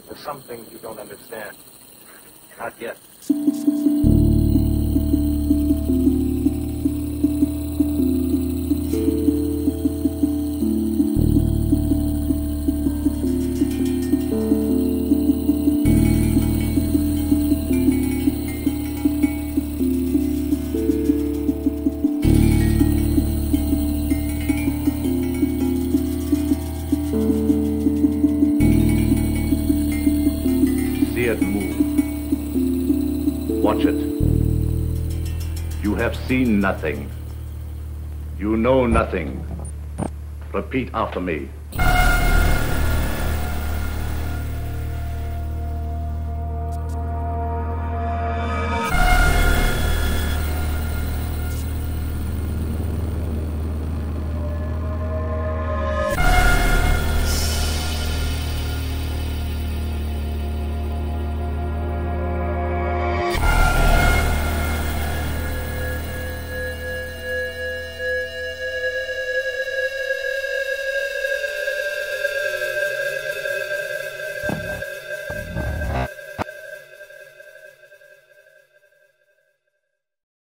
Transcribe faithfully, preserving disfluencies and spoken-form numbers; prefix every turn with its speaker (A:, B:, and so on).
A: There's some things you don't understand. Not yet.
B: See it move. Watch it. You have seen nothing. You know nothing. Repeat after me.